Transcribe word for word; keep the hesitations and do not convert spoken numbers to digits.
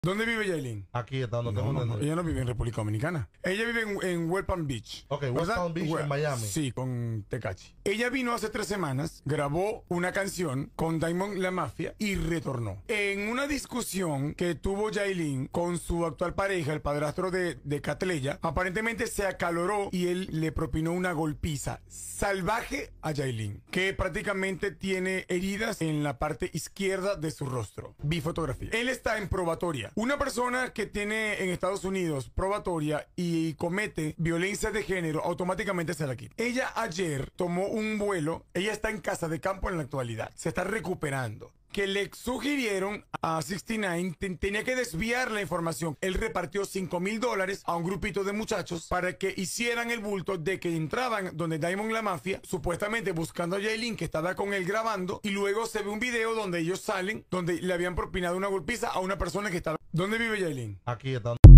¿Dónde vive Yailin? Aquí está donde No, tengo no, no, entendido. ella no vive en República Dominicana. Ella vive en, en West Palm Beach. Ok, West ¿Verdad? Palm Beach We- en Miami. Sí, con Tecachi. Ella vino hace tres semanas, grabó una canción con Diamond La Mafia y retornó. En una discusión que tuvo Yailin con su actual pareja, el padrastro de, de Catleya, aparentemente se acaloró y él le propinó una golpiza salvaje a Yailin, que prácticamente tiene heridas en la parte izquierda de su rostro. Vi fotografía. Él está en probatoria. Una persona que tiene en Estados Unidos probatoria y comete violencia de género, automáticamente se la quita. Ella ayer tomó un vuelo. Ella está en casa de campo en la actualidad. Se está recuperando. Que le sugirieron a sesenta y nueve, ten- tenía que desviar la información. Él repartió cinco mil dólares a un grupito de muchachos para que hicieran el bulto de que entraban donde Diamond La Mafia, supuestamente buscando a Yailin, que estaba con él grabando, y luego se ve un video donde ellos salen, donde le habían propinado una golpiza a una persona que estaba... ¿Dónde vive Yailin? Aquí está.